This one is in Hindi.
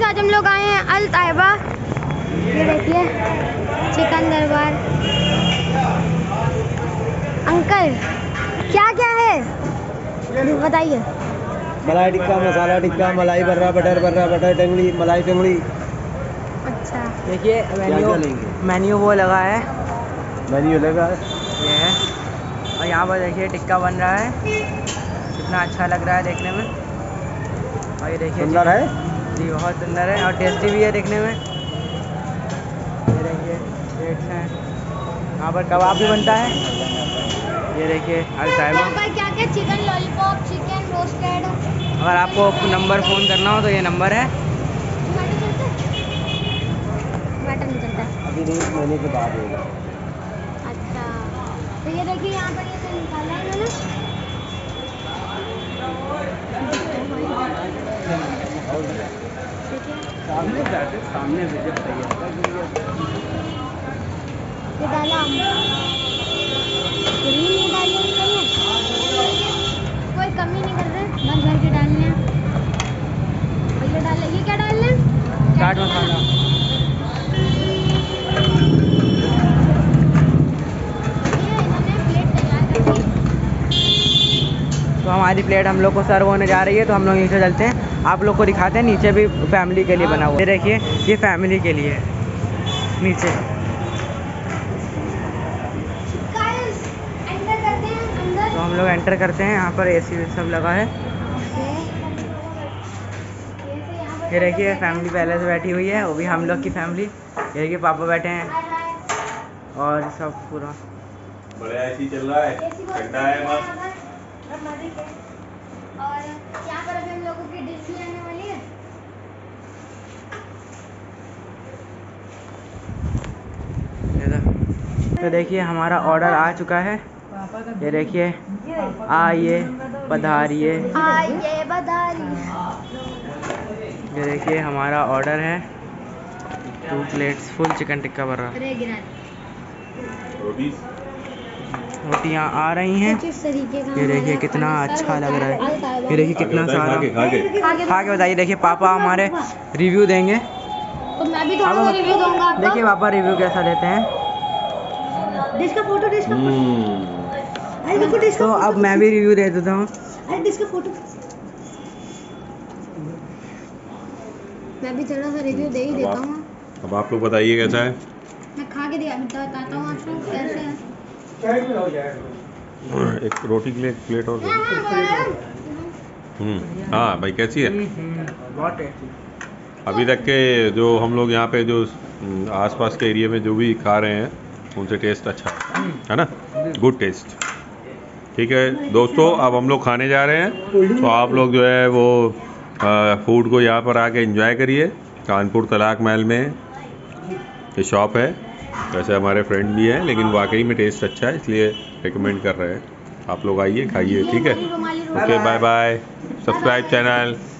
दोस्तों आज हम लोग आए हैं अल ताइबा। ये देखिए चिकन दरबार। अंकल क्या क्या है बताइए। मलाई टिक्का, मसाला टिक्का, मलाई बर्रा, बटर टंगड़ी, मलाई टंगड़ी। अच्छा देखिए मेन्यू वो लगा है, मेन्यू लगा है ये है। और यहाँ पर देखिए टिक्का बन रहा है, कितना अच्छा लग रहा है देखने में। और ये देखिए सुंदर है जी, बहुत सुंदर है और टेस्टी भी है देखने में। ये देखिए प्लेट्स हैं, यहाँ पर कबाब भी बनता है। ये देखिए अल ताइबा। क्या क्या चिकन लॉलीपॉप, चिकन रोस्टेड। अगर आपको नंबर फ़ोन करना हो तो ये नंबर है। टमाटर नहीं चलता अभी नहीं, 1 महीने के बाद होगा। अच्छा तो ये देखिए यहाँ पर ये तो निकाला है मैंने। सामने जाके सामने से जब तैयार ये डाला नहीं डालिए, कोई कमी नहीं कर रहे, बस भर के डालने हैं। और ये डाल, ये क्या डालना है? चाट मसाला। तो हमारी प्लेट हम लोग को सर्व होने जा रही है, तो हम लोग नीचे चलते हैं, आप लोग को दिखाते हैं। नीचे भी फैमिली के लिए बना हुआ है, ये देखिए ये फैमिली के लिए है नीचे। तो हम लोग एंटर करते हैं, यहाँ पर एसी सब लगा है। ये देखिए फैमिली पहले से बैठी हुई है, वो भी हम लोग की फैमिली। ये देखिए पापा बैठे हैं और सब पूरा बढ़िया ऐसी चल रहा है, ठंडा है मस्त। और यहाँ पर अभी हम लोगों की डिश भी आने वाली है। तो देखिए हमारा ऑर्डर आ चुका है। ये देखिए आइए पधारिए। आइए पधारिए। ये देखिए हमारा ऑर्डर है 2 plates full chicken tikka barra. रोटियाँ आ रही हैं। ये देखिए कितना अच्छा लग रहा है, ये देखिए कितना सारा। खा के बताइए। देखिए पापा हमारे रिव्यू देंगे, तो मैं भी थोड़ा रिव्यू दूंगा आपको। देखिए पापा रिव्यू कैसा देते हैं। डिश का फोटो, डिश का अरे देखो डिश तो अब मैं भी रिव्यू दे देता हूँ। अरे डिश का फोटो मैं भी थोड़ा सा रिव्यू दे ही देता हूँ। अब आप लोग बताइए कैसा है। मैं खा के बताता हूँ आपको कैसे है। एक रोटी के लिए एक प्लेट और हाँ भाई कैसी है। बहुत टेस्टी। अभी तक के जो हम लोग यहाँ पे जो आसपास के एरिया में जो भी खा रहे हैं उनसे टेस्ट अच्छा है ना, गुड टेस्ट। ठीक है दोस्तों, अब हम लोग खाने जा रहे हैं, तो आप लोग जो है वो फूड को यहाँ पर आके एंजॉय करिए। कानपुर तलाक महल में ये शॉप है, वैसे हमारे फ्रेंड भी हैं लेकिन वाकई में टेस्ट अच्छा है, इसलिए रिकमेंड कर रहे हैं। आप लोग आइए खाइए, ठीक है। Okay bye bye, subscribe channel.